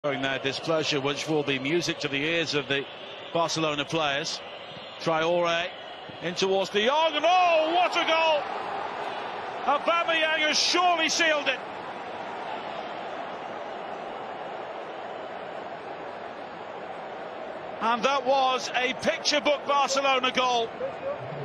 Showing their displeasure, which will be music to the ears of the Barcelona players. Traoré in towards De Jong, and oh, what a goal! Aubameyang has surely sealed it. And that was a picture book Barcelona goal.